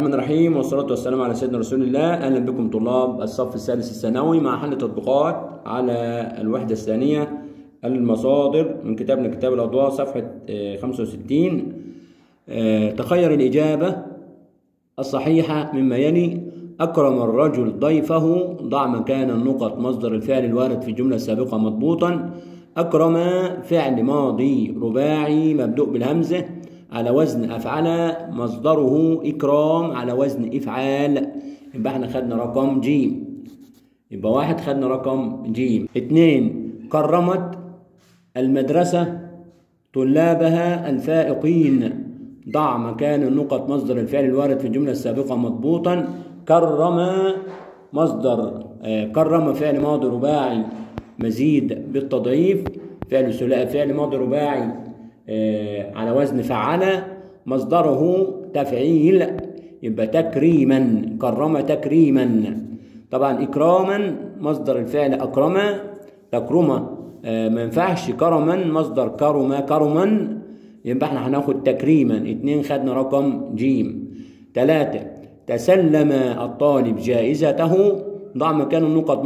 الرحمن الرحيم والصلاة والسلام على سيدنا رسول الله. أهلا بكم طلاب الصف الثالث الثانوي مع حل تطبيقات على الوحدة الثانية المصادر من كتابنا كتاب الأضواء صفحة 65. تخير الإجابة الصحيحة مما يلي: أكرم الرجل ضيفه، ضع مكان النقط مصدر الفعل الوارد في الجملة السابقة مضبوطا. أكرم فعل ماضي رباعي مبدوء بالهمزة على وزن أفعل، مصدره إكرام على وزن إفعال. يبقى احنا خدنا رقم ج. يبقى واحد خدنا رقم ج. 2. كرمت المدرسة طلابها الفائقين، ضع مكان النقط مصدر الفعل الوارد في الجملة السابقة مضبوطا. كرم مصدر كرم فعل ماضي رباعي مزيد بالتضعيف، فعل ماضي رباعي على وزن فعل، مصدره تفعيل. يبقى تكريما، كرم تكريما. طبعا إكراما مصدر الفعل أكرم، تكرم ما ينفعش، كرما مصدر كرما. يبقى احنا هناخد تكريما. 2 خدنا رقم ج. 3. تسلم الطالب جائزته، ضع مكان النقط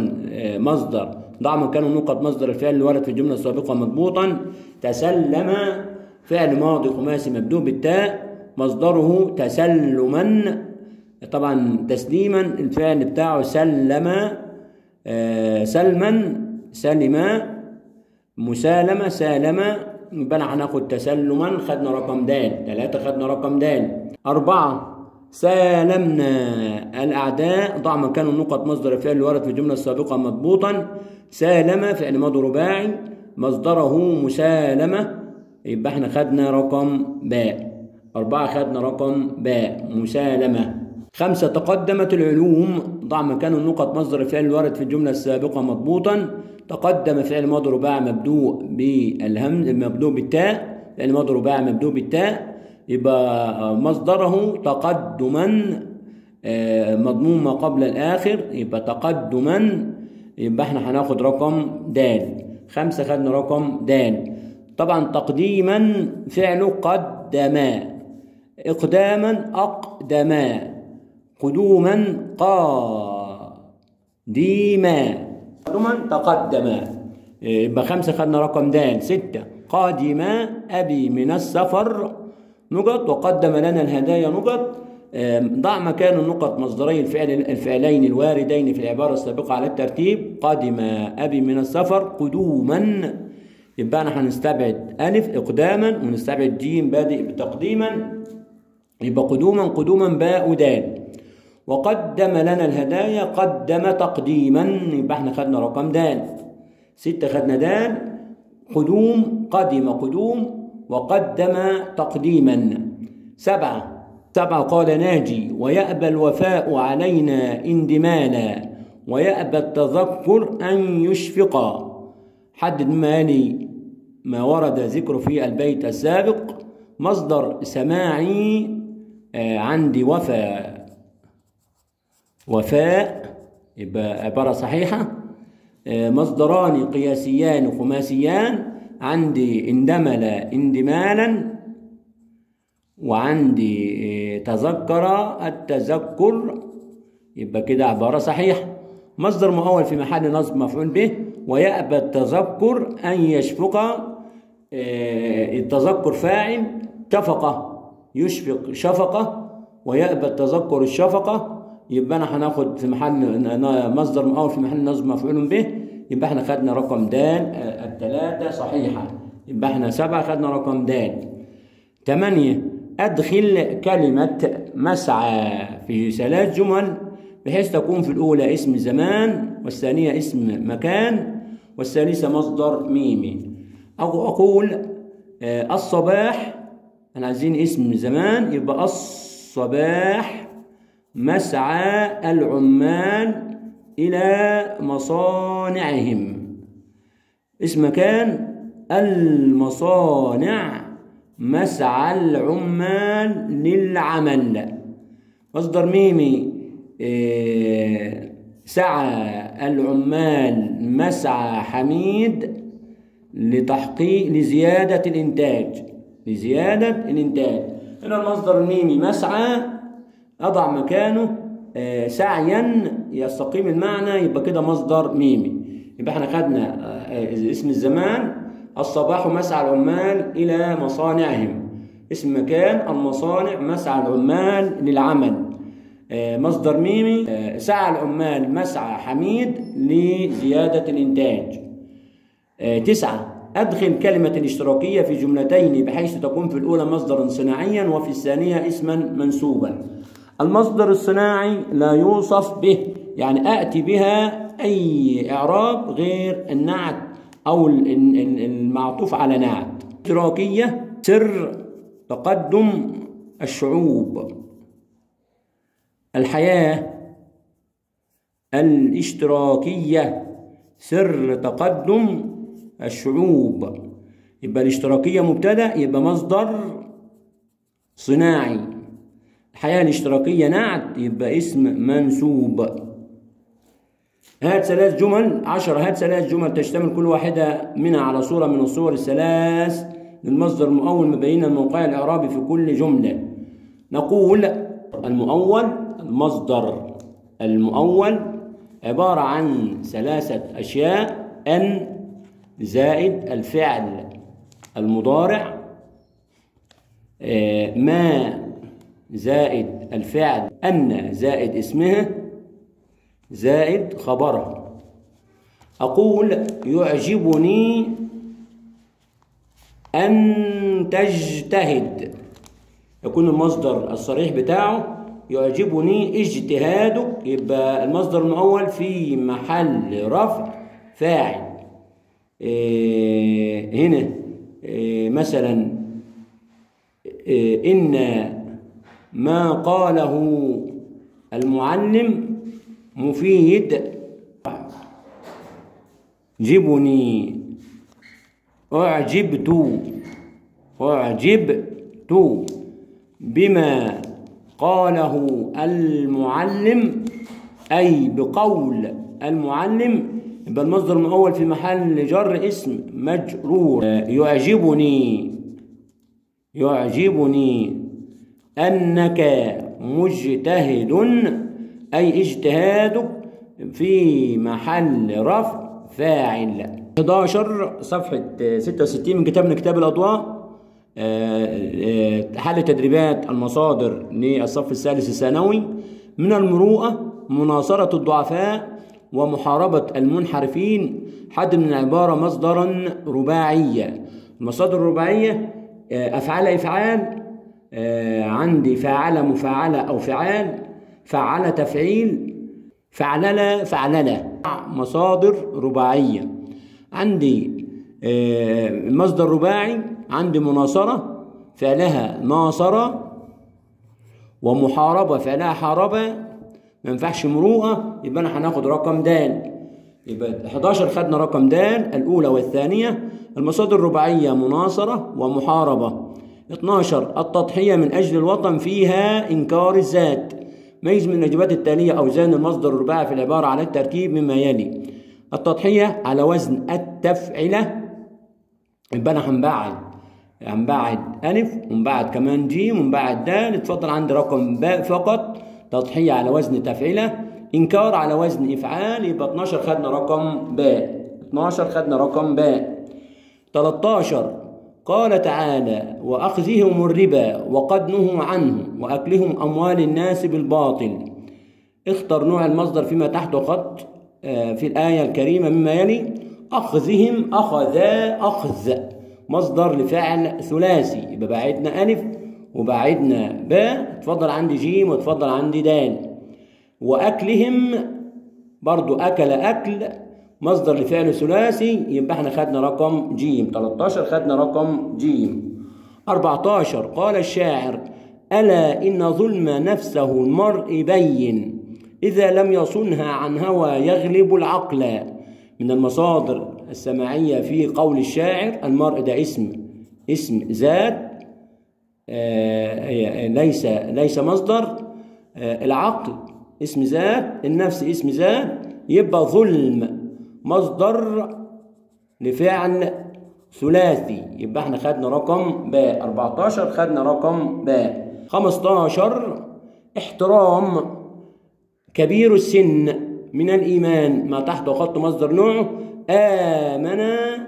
ضع مكان النقط مصدر الفعل الوارد في الجملة السابقة مضبوطا. تسلم فعل ماضي خماسي مبدوء بالتاء، مصدره تسلما. طبعا تسليما الفعل بتاعه سلم، سلما، سلم، مسالمة، سالم. يبقى هناخد تسلما، خدنا رقم د. 3 خدنا رقم د. 4. سالمنا الأعداء، ضع مكان النقط مصدر الفعل الوارد في الجملة السابقة مضبوطا. سالم فعل ماضي رباعي مصدره مسالمة. يبقى احنا خدنا رقم باء. 4 خدنا رقم باء، مسالمة. 5. تقدمت العلوم، ضع مكان النقط مصدر الفعل الوارد في الجملة السابقة مضبوطا. تقدم فعل ماضي رباعي مبدوء بالهمز مبدوء بالتاء، فعل ماضي رباعي مبدوء بالتاء. يبقى مصدره تقدما، مضموم ما قبل الآخر، يبقى تقدما. يبقى احنا هناخد رقم د. 5 خدنا رقم د. طبعا تقديما فعله قدما، إقداما أقدما، قدوما قادما، قدما تقدما. يبقى 5 خدنا رقم د. 6. قادم أبي من السفر نقط، وقدم لنا الهدايا نقط. ضع مكان النقط مصدري الفعلين الواردين في العبارة السابقة على الترتيب. قادم أبي من السفر قدوما. يبقى أنا هنستبعد ألف إقداما، ونستبعد جيم بادئ بتقديما. يبقى قدوما باء دال. وقدم لنا الهدايا قدم تقديما. يبقى احنا خدنا رقم دال. 6 خدنا دال. قدوم قدم قدوم، وقدم تقديما. 7. قال ناجي: ويأبى الوفاء علينا اندمالا، ويأبى التذكر أن يشفق. حدد ما يلي ما ورد ذكره في البيت السابق. مصدر سماعي عندي وفاء، يبقى عبارة صحيحة. مصدران قياسيان خماسيان، عندي اندمل اندمالا، وعندي تذكر التذكر. يبقى كده عبارة صحيحة. مصدر مؤول في محل نصب مفعول به. ويأبى التذكر أن يشفق، التذكر فاعل، شفقة يشفق شفقة، ويأبى التذكر الشفقة. يبقى أنا هناخد في محل مصدر مؤول في محل نصب مفعول به. يبقى احنا خدنا رقم د. 3 صحيحة. يبقى احنا 7 خدنا رقم د. 8. أدخل كلمة مسعى في 3 جمل، بحيث تكون في الأولى اسم زمان، والثانية اسم مكان، والثالثة مصدر ميمي. أو أقول الصباح، أنا عايزين اسم زمان، يبقى الصباح مسعى العمال إلى مصانعهم. اسم مكان المصانع، مسعى العمال للعمل. مصدر ميمي سعى العمال مسعى حميد لزيادة الإنتاج. هنا المصدر الميمي مسعى أضع مكانه سعيا يستقيم المعنى، يبقى كده مصدر ميمي. يبقى احنا خدنا اسم الزمان الصباح مسعى العمال إلى مصانعهم، اسم مكان المصانع مسعى العمال للعمل، مصدر ميمي. سعى العمال مسعى حميد لزيادة الإنتاج. 9. أدخل كلمة الاشتراكية في جملتين بحيث تكون في الأولى مصدرا صناعيا وفي الثانية اسما منسوبا. المصدر الصناعي لا يوصف به، يعني آتي بها أي إعراب غير النعت أو المعطوف على نعت. الاشتراكية سر تقدم الشعوب. الحياة الاشتراكية سر تقدم الشعوب. يبقى الاشتراكية مبتدأ، يبقى مصدر صناعي. الحياة الاشتراكية نعت، يبقى اسم منسوب. هات 3 جمل 10. هات 3 جمل تشتمل كل واحدة منها على صورة من الصور الثلاث للمصدر المؤول مبينا الموقع الإعرابي في كل جملة. نقول المصدر المؤول عبارة عن 3 أشياء: أن زائد الفعل المضارع، ما زائد الفعل أن زائد اسمها زائد خبرها. أقول يعجبني أن تجتهد، يكون المصدر الصريح بتاعه يعجبني اجتهادك، يبقى المصدر المؤول في محل رفع فاعل. هنا مثلا إن ما قاله المعلم مفيد. جبني أعجبت بما قاله المعلم، أي بقول المعلم، يبقى المصدر المؤول في محل جر اسم مجرور. يعجبني أنك مجتهد، أي اجتهادك في محل رفع فاعل. 11 صفحة 66 من كتابنا كتاب الأضواء، حل تدريبات المصادر للصف الثالث الثانوي. من المروءة مناصرة الضعفاء ومحاربة المنحرفين. حد من العبارة مصدرا رباعيا. المصادر الرباعية أفعال عندي فاعل مفاعلة أو فعال، فعل تفعيل، فعللة مصادر رباعية. عندي مصدر رباعي، عندي مناصرة فعلها ناصر، ومحاربة فعلها حارب، ما ينفعش مروءة، يبقى أنا هناخد رقم د. يبقى 11 خدنا رقم د الأولى والثانية. المصادر الرباعية مناصرة ومحاربة. 12 التضحية من أجل الوطن فيها إنكار الذات. ميز من الإجابات التالية أوزان المصدر الرباعي في العبارة على الترتيب مما يلي: التضحية على وزن التفعلة، يبقى أنا هنبعد ألف ونبعد كمان جيم ونبعد دال. اتفضل عندي رقم باء فقط. تضحية على وزن تفعلة، إنكار على وزن إفعال، يبقى 12 خدنا رقم باء. 13 قال تعالى: وأخذهم الربا وقد نهوا عنه وأكلهم أموال الناس بالباطل. اختر نوع المصدر فيما تحته خط في الآية الكريمة مما يلي: أخذهم، أخذ مصدر لفعل ثلاثي، يبقى بعدنا ألف وبعدنا باء. اتفضل عندي جيم واتفضل عندي دال. وأكلهم برضو أكل مصدر لفعل ثلاثي، يبقى احنا خدنا رقم جيم. 13 خدنا رقم جيم. 14 قال الشاعر: ألا إن ظلم نفسه المرء بين، إذا لم يصنها عن هوى يغلب العقل. من المصادر السماعية في قول الشاعر. المرء ده اسم ذات، ليس مصدر. العقل اسم ذات، النفس اسم ذات، يبقى ظلم مصدر لفعل ثلاثي، يبقى احنا خدنا رقم باء. 14 خدنا رقم باء. 15 احترام كبير السن من الإيمان، ما تحت خط مصدر نوعه آمن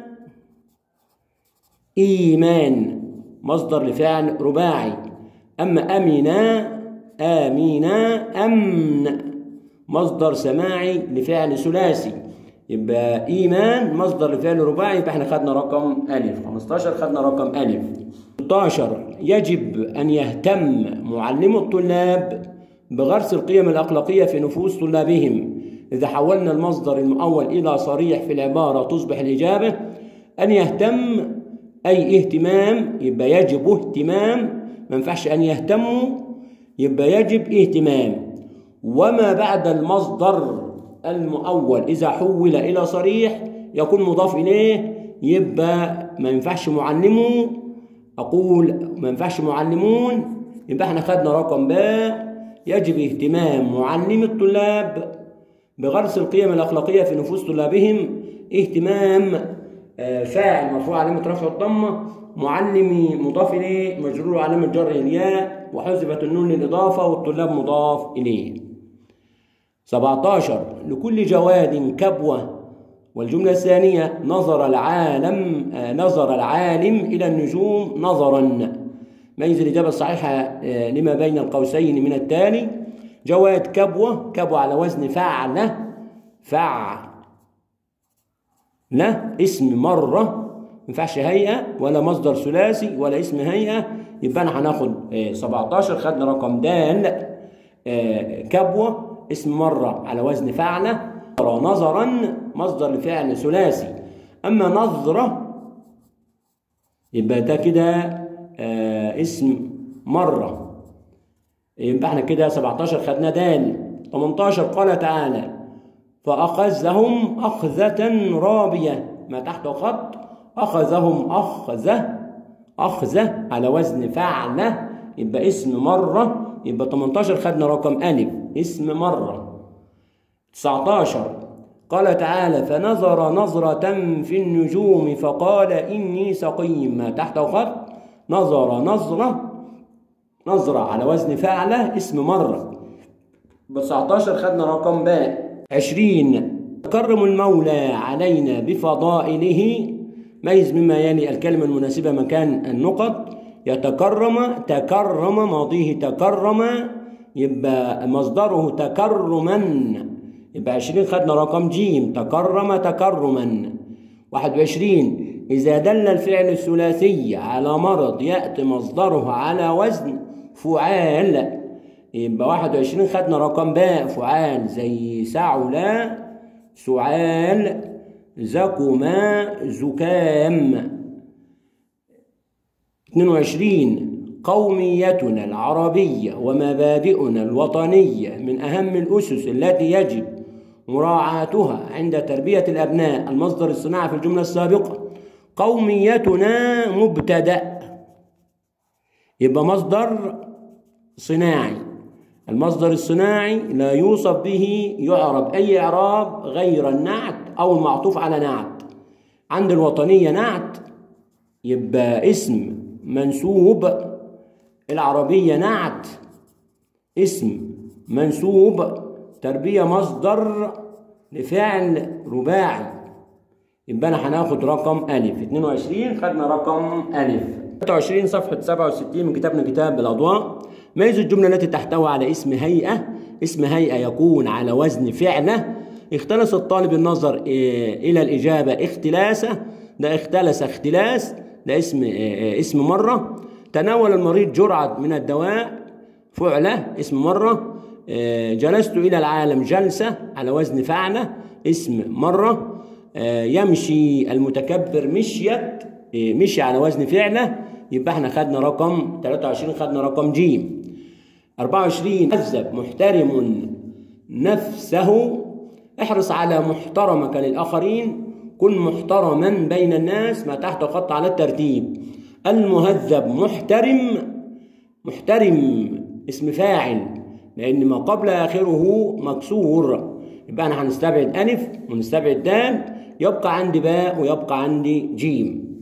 إيمان، مصدر لفعل رباعي. أما آمين أمن، مصدر سماعي لفعل ثلاثي. يبقى إيمان مصدر لفعل رباعي، يبقى احنا خدنا رقم ألف. 15 خدنا رقم ألف. 16 يجب أن يهتم معلم الطلاب بغرس القيم الأخلاقية في نفوس طلابهم. إذا حولنا المصدر المؤول إلى صريح في العبارة تصبح الإجابة أن يهتم أي اهتمام، يبقى يجب اهتمام، ما ينفعش أن يهتموا، يبقى يجب اهتمام. وما بعد المصدر المؤول إذا حول إلى صريح يكون مضاف إليه، يبقى ما ينفعش معلموا، أقول ما ينفعش معلمون، يبقى احنا خدنا رقم باء. يجب اهتمام معلم الطلاب بغرس القيم الأخلاقية في نفوس طلابهم. اهتمام فاعل مرفوع علامة رفع الضمة، معلمي مضاف إليه مجرور علامة جره الياء، وحذفت النون للإضافة، والطلاب مضاف إليه. 17 لكل جواد كبوة. والجملة الثانية نظر العالم إلى النجوم نظرا. ميز الإجابة الصحيحة لما بين القوسين من التالي. جواد كبوة، كبوة على وزن فعل، لا اسم مرة، ما ينفعش هيئة ولا مصدر ثلاثي ولا اسم هيئة، يبقى أنا هناخد 17 خدنا رقم دال. كبوة اسم مرة على وزن فعل، نظرا مصدر لفعل ثلاثي. أما نظرة يبقى ده كده اسم مرة، يبقى احنا كده 17 خدنا دال. 18 قال تعالى فأخذهم أخذة رابية، ما تحت خط أخذهم أخذة على وزن فعل، يبقى اسم مرة، يبقى 18 خدنا رقم ألف اسم مرة. 19 قال تعالى فنظر نظرة في النجوم فقال إني سقيم، ما تحت خط نظر نظرة على وزن فعل اسم مرة. ب 19 خدنا رقم باء. 20 تكرم المولى علينا بفضائله. ميز مما يلي الكلمة المناسبة مكان النقط. تكرم ماضيه تكرم، يبقى مصدره تكرما، يبقى 20 خدنا رقم جيم تكرم تكرما. 21 إذا دل الفعل الثلاثي على مرض يأتي مصدره على وزن فعال، يبقى 21 خدنا رقم باء فعال، زي سعل سعال، زكما زكام. 22 قوميتنا العربية ومبادئنا الوطنية من أهم الأسس التي يجب مراعاتها عند تربية الأبناء. المصدر الصناعي في الجملة السابقة قوميتنا مبتدأ، يبقى مصدر صناعي. المصدر الصناعي لا يوصف به يعرب أي إعراب غير النعت أو المعطوف على نعت. عند الوطنية نعت، يبقى اسم منسوب. العربية نعت اسم منسوب. تربية مصدر لفعل رباعي، يبقى أنا هناخد رقم ألف. 22 خدنا رقم ألف. 23 صفحة 67 من كتابنا كتاب الأضواء. ميز الجملة التي تحتوي على اسم هيئة. اسم هيئة يكون على وزن فعلة. اختلس الطالب النظر إلى الإجابة اختلاسة، ده اختلس اختلاس، ده اسم مرة. تناول المريض جرعة من الدواء فعلة اسم مرة. جلست إلى العالم جلسة على وزن فعلة اسم مرة. يمشي المتكبر مشيت، مشي على وزن فعلة، يبقى احنا خدنا رقم 23 خدنا رقم جيم. 24 مهذب محترم نفسه. احرص على محترمك للآخرين، كن محترما بين الناس، ما تحت خط على الترتيب. المهذب محترم اسم فاعل لأن ما قبل آخره مكسور، يبقى أنا هنستبعد ألف ونستبعد دال، يبقى عندي باء ويبقى عندي جيم.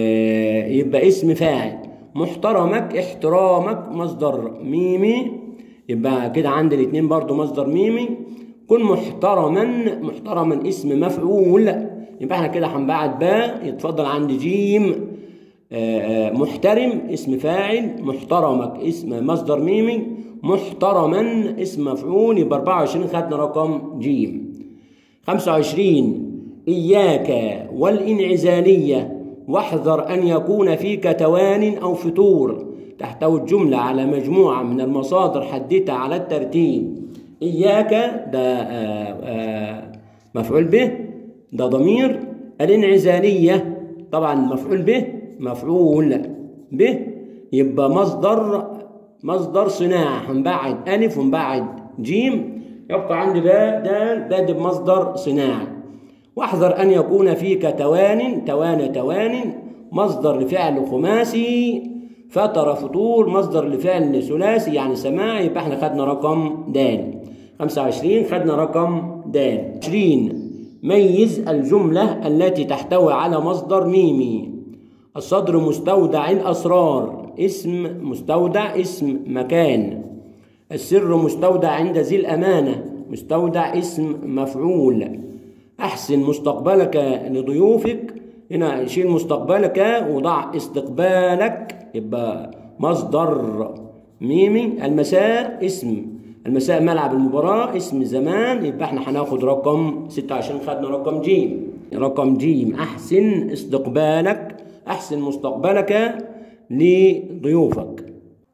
يبقى اسم فاعل. محترمك احترامك مصدر ميمي يبقى كده عندي الاثنين برضو مصدر ميمي. كن محترما، محترما اسم مفعول، يبقى احنا كده هنبعد باء، يتفضل عندي جيم. محترم اسم فاعل، محترمك اسم مصدر ميمي، محترما اسم مفعول، يبقى 24 خدنا رقم جيم. 25 إياك والانعزالية واحذر أن يكون فيك توان أو فتور. تحتوي الجملة على مجموعة من المصادر حددها على الترتيب. إياك ده مفعول به، ده ضمير. الانعزالية طبعا مفعول به، مفعول به، يبقى مصدر صناعة، هنبعد ألف ونبعد جيم، يبقى عندي باء دال، ده بمصدر صناعة. واحذر أن يكون فيك توان مصدر لفعل خماسي. فتر فطور مصدر لفعل ثلاثي يعني سماعي، يبقى احنا خدنا رقم د. 25 خدنا رقم د. 20 ميز الجملة التي تحتوي على مصدر ميمي. الصدر مستودع الأسرار، اسم مستودع اسم مكان. السر مستودع عند ذي الأمانة، مستودع اسم مفعول. أحسن مستقبلك لضيوفك، هنا شيل مستقبلك وضع استقبالك، يبقى مصدر ميمي. المساء اسم، المساء ملعب المباراة اسم زمان، يبقى احنا هناخد رقم 26 خدنا رقم جيم. رقم جيم أحسن استقبالك، أحسن مستقبلك لضيوفك.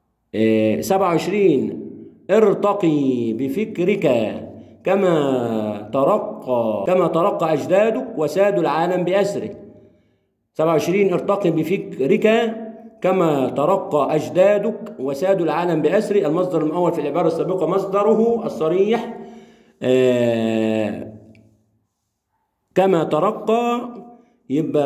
27 ارتقي بفكرك كما ترقى أجدادك وسادوا العالم بأسره. 27 ارتقي بفكرك كما ترقى أجدادك وسادوا العالم بأسره. المصدر الأول في العبارة السابقة مصدره الصريح كما ترقى، يبقى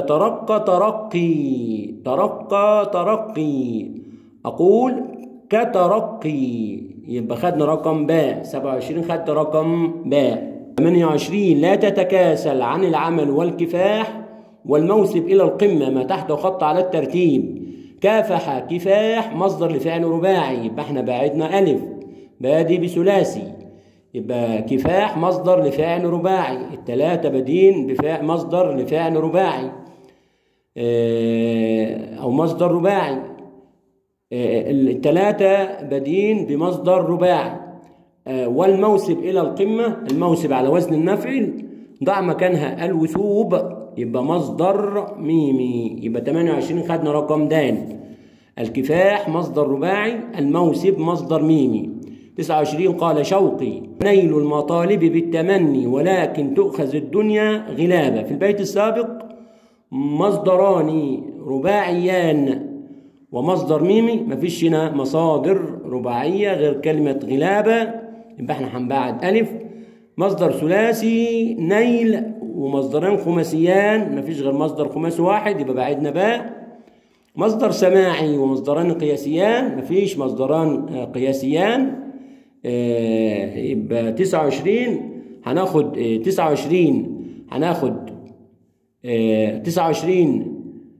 ترقي. أقول كترقي، يبقى خدنا رقم باء. 27 خدت رقم باء. 28 لا تتكاسل عن العمل والكفاح والموسب إلى القمة ما تحت خط على الترتيب. كافح كفاح مصدر لفعل رباعي، يبقى احنا بعدنا ألف، بادي بثلاثي، يبقى كفاح مصدر لفعل رباعي. الثلاثة بادين بفعل مصدر لفعل رباعي أو مصدر رباعي. الثلاثة بادين بمصدر رباعي. والموسب إلى القمة، الموسب على وزن المفعل، ضع مكانها الوثوب، يبقى مصدر ميمي. يبقى 28 خدنا رقم د. الكفاح مصدر رباعي، الموسب مصدر ميمي. 29 قال شوقي نيل المطالب بالتمني ولكن تؤخذ الدنيا غلابة. في البيت السابق مصدران رباعيان ومصدر ميمي، مفيش هنا مصادر رباعية غير كلمة غلابة، يبقى احنا هنبعد ألف. مصدر ثلاثي نيل ومصدرين خماسيان، مفيش غير مصدر خماسي واحد، يبقى بعدنا باء. مصدر سماعي ومصدران قياسيان، مفيش مصدران قياسيان، يبقى 29 هناخد 29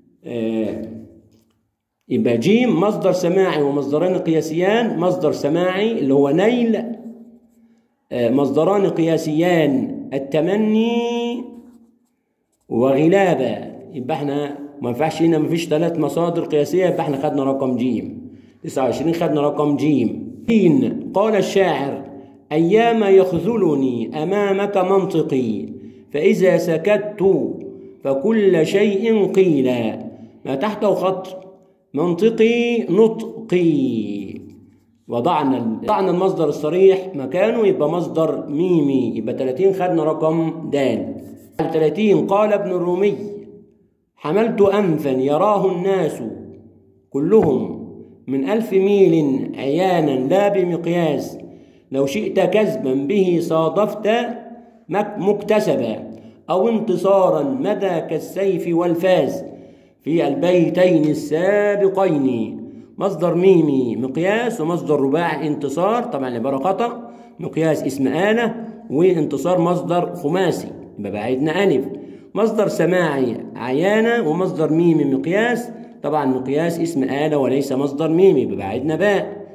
يبقى جيم مصدر سماعي ومصدران قياسيان. مصدر سماعي اللي هو نيل، مصدران قياسيان التمني وغلابة، يبقى احنا ما ينفعش هنا مفيش 3 مصادر قياسية، يبقى احنا خدنا رقم جيم. 29 خدنا رقم جيم. قال الشاعر أيام يخذلني أمامك منطقي فإذا سكت فكل شيء قيل. ما تحته خط منطقي نطقي، وضعنا المصدر الصريح مكانه، يبقى مصدر ميمي. يبقى 30 خدنا رقم د. 30 قال ابن الرومي حملت أنفا يراه الناس كلهم من 1000 ميل عيانا لا بمقياس. لو شئت كذبا به صادفت مكتسبا أو انتصارا مدى كالسيف والفاس في البيتين السابقين. مصدر ميمي مقياس ومصدر رباعي انتصار، طبعا العبارة خطأ، مقياس اسم آلة وانتصار مصدر خماسي، يبقى بعدنا ألف. مصدر سماعي عيانة ومصدر ميمي مقياس، طبعا مقياس اسم آلة وليس مصدر ميمي، يبقى بعدنا باء.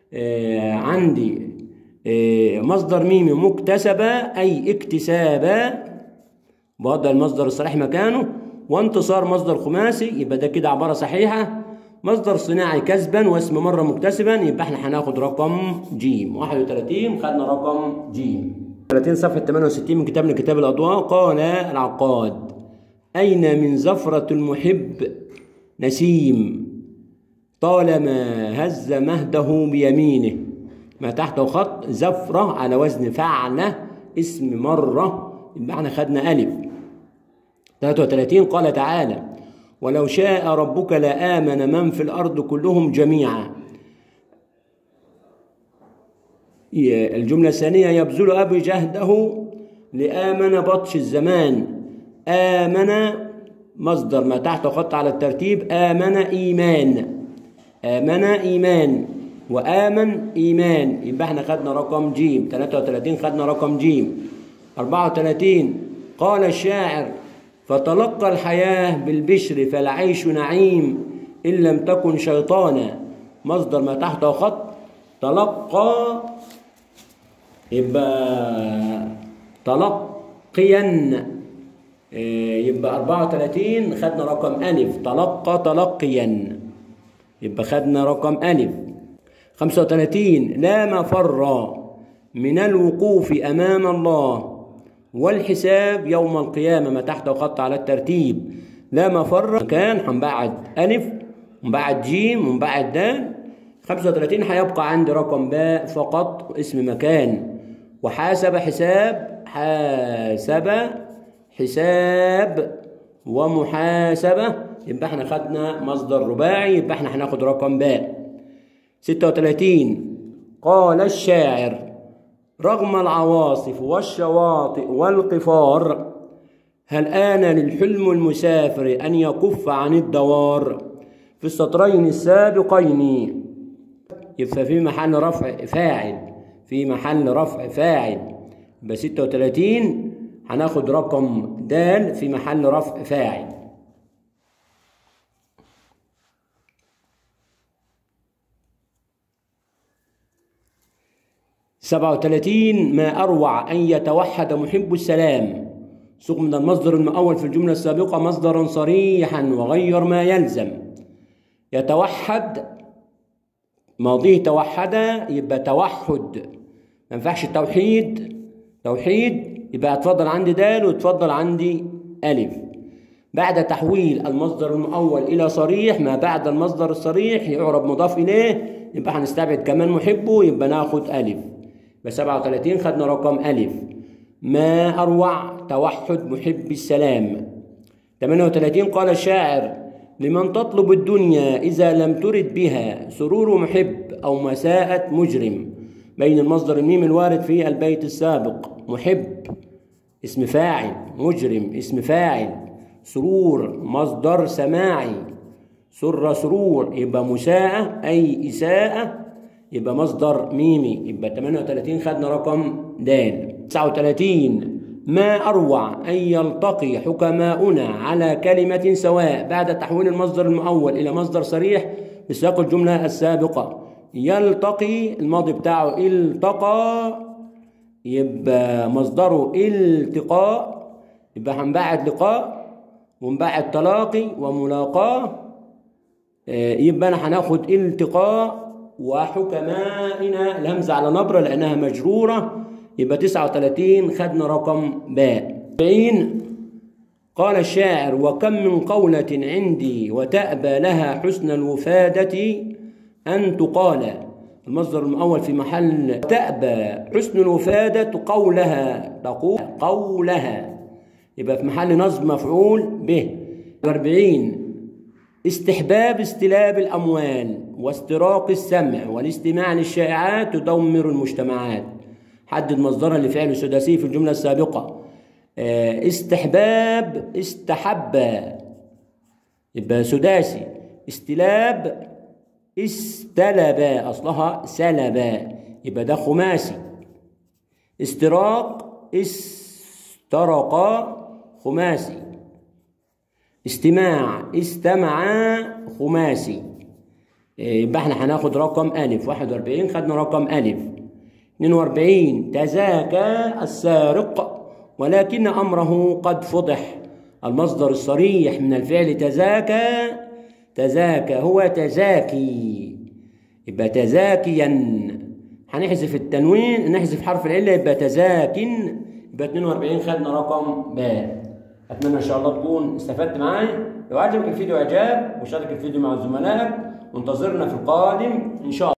عندي مصدر ميمي مكتسبة أي اكتسابا، بوضع المصدر الصحيح مكانه، وانتصار مصدر خماسي، يبقى ده كده عبارة صحيحة. مصدر صناعي كسبا واسم مرة مكتسبا، يبقى احنا هناخد رقم ج. 31 خدنا رقم ج. 30 صفحة 68 من كتابنا كتاب الأضواء. قال العقاد: أين من زفرة المحب نسيم طالما هز مهده بيمينه. ما تحته خط زفرة على وزن فعلة اسم مرة، يبقى احنا خدنا ألف. 33 قال تعالى: ولو شاء ربك لآمن من في الأرض كلهم جميعا. الجملة الثانية: يبذل أبي جهده لآمن بطش الزمان. آمن مصدر ما تحته خط على الترتيب، آمن إيمان، آمن إيمان، وآمن إيمان، يبقى احنا خدنا رقم ج. 33 خدنا رقم ج. 34 قال الشاعر: فتلقى الحياة بالبشر فالعيش نعيم إن لم تكن شيطانا. مصدر ما تحته خط تلقى، يبقى تلقيا، يبقى 34 خدنا رقم ألف، تلقى تلقيا، يبقى خدنا رقم ألف. 35 لا مفر من الوقوف أمام الله والحساب يوم القيامة. ما تحته خط على الترتيب، لا مفر كان هنبعد ألف ونبعد جيم ونبعد دال. 35 هيبقى عندي رقم باء فقط اسم مكان. وحاسب حساب، حاسب حساب، ومحاسبة، يبقى احنا خدنا مصدر رباعي، يبقى احنا هناخد رقم باء. 36 قال الشاعر: رغم العواصف والشواطئ والقفار هل آن للحلم المسافر أن يكف عن الدوار. في السطرين السابقين يبقى في محل رفع فاعل، في محل رفع فاعل، يبقى 36 هناخد رقم د في محل رفع فاعل. 37 ما أروع أن يتوحد محب السلام. سوق من المصدر المؤول في الجملة السابقة مصدرا صريحا وغير ما يلزم. يتوحد ماضيه توحد، يبقى توحد، ما ينفعش توحيد. توحيد يبقى اتفضل عندي دال وتفضل عندي ألف. بعد تحويل المصدر المؤول إلى صريح، ما بعد المصدر الصريح يعرب مضاف إليه، يبقى هنستبعد كمان محبه، يبقى ناخد ألف. ب 37 خدنا رقم ألف. ما أروع توحد محب السلام. 38 قال الشاعر: لمن تطلب الدنيا إذا لم ترد بها سرور محب أو مساءة مجرم. بين المصدر الميم الوارد في البيت السابق. محب اسم فاعل، مجرم اسم فاعل، سرور مصدر سماعي، سر سرور يبقى مساءة أي إساءة، يبقى مصدر ميمي، يبقى 38 خدنا رقم د. 39 ما أروع أن يلتقي حكماؤنا على كلمة سواء. بعد تحويل المصدر المؤول إلى مصدر صريح بسياق الجملة السابقة. يلتقي الماضي بتاعه التقى، يبقى مصدره التقاء، يبقى هنبعد لقاء ونبعد تلاقي وملاقاة، يبقى أنا هناخد التقاء. وحكمائنا الهمزة على نبرة لأنها مجرورة، يبقى 39 خدنا رقم باء. 40 قال الشاعر: وكم من قولة عندي وتأبى لها حسن الوفادة أن تقال. المصدر المؤول في محل تأبى حسن الوفادة قولها، تقول قولها، يبقى في محل نصب مفعول به. 40 استحباب استلاب الأموال واستراق السمع والاستماع للشائعات تدمر المجتمعات. حدد مصدرها لفعل سداسي في الجملة السابقة. استحباب استحب، يبقى سداسي. استلاب استلب، أصلها سلب، يبقى ده خماسي. استراق استرق خماسي. استماع استمع خماسي. يبقى احنا هناخد رقم ألف. 41 خدنا رقم ألف. 42 تزاكى السارق ولكن أمره قد فضح. المصدر الصريح من الفعل تزاكى، تزاكى هو تزاكي، يبقى تزاكيا. هنحذف التنوين، نحذف حرف العلة يبقى تزاكن. يبقى 42 خدنا رقم باء. أتمنى إن شاء الله تكون استفدت معايا. لو عجبك الفيديو إعجاب وشارك الفيديو مع زملائك، وانتظرنا في القادم إن شاء الله.